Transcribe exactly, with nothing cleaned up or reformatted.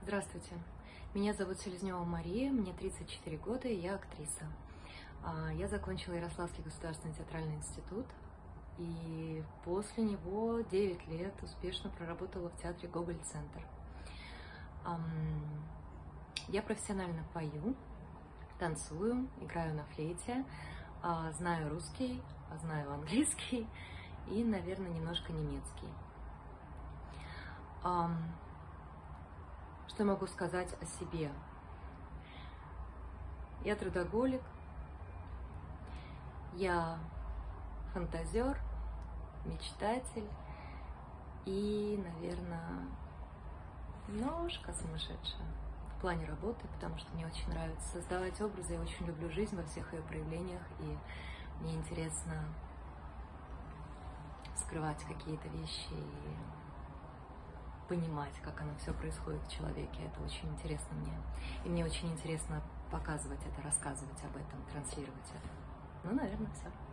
Здравствуйте, меня зовут Селезнева Мария, мне тридцать четыре года, и я актриса. А, Я закончила Ярославский государственный театральный институт, и после него девять лет успешно проработала в театре Гоголь-центр. Ам, Я профессионально пою, танцую, играю на флейте, а, знаю русский, а, знаю английский и, наверное, немножко немецкий. Ам, Что я могу сказать о себе? Я трудоголик, я фантазер, мечтатель и, наверное, немножко сумасшедшая в плане работы, потому что мне очень нравится создавать образы, я очень люблю жизнь во всех ее проявлениях, и мне интересно скрывать какие-то вещи и понимать, как оно все происходит в человеке. Это очень интересно мне. И мне очень интересно показывать это, рассказывать об этом, транслировать это. Ну, наверное, все.